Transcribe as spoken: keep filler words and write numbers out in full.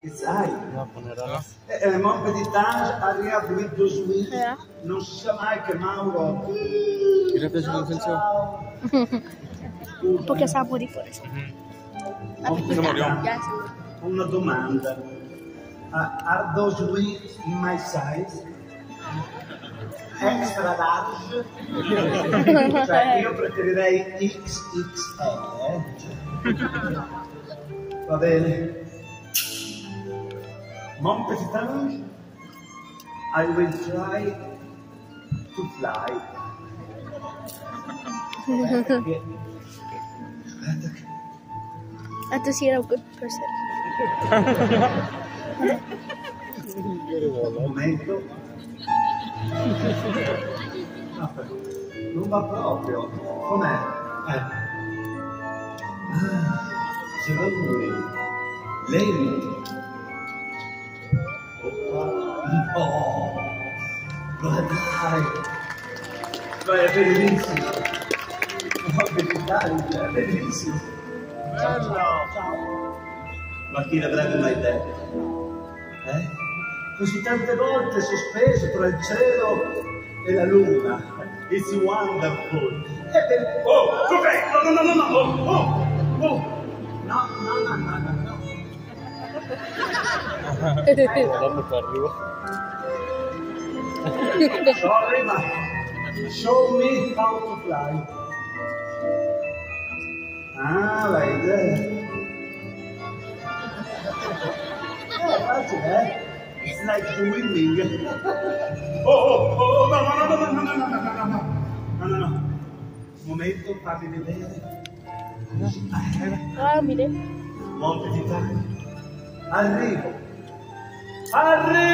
Sai, eh, eh, mon petit ange arriva a due sui, non si sa mai che Mauro. Ti piace l'attenzione? Poche sapori forse. Una domanda. Uh, are those wings in my size? Extra large? Cioè, io preferirei X X L. Eh? Va bene. Mon petit ange, I will try to fly. Guarda che... I have to see it a good person. Un momento. Aspetta, non va proprio. Com'è? Eh. Ah, ce l'ho lui. Lei. Oh, ma dai, ma è bellissimo, ma bellissimo, è bellissimo. Bello. Ciao. Ma chi l'avrebbe mai detto? Eh? Così tante volte sospeso tra il cielo e la luna. It's wonderful. È per... Oh, cos'è? No, no, no, no, no, oh, oh, oh. No, no, no, no, no, no. Guardando per arrivo. Sorry, ma show me how to fly. Ah, like that. Eh, facile, eh? It's like swimming. Oh, oh, oh, no, no, no, no, no, no, no, no, no, no, no, no, no. Un momento, fammi vedere. Ah, mire. Mon petit ange. Arrivo. Arrivo!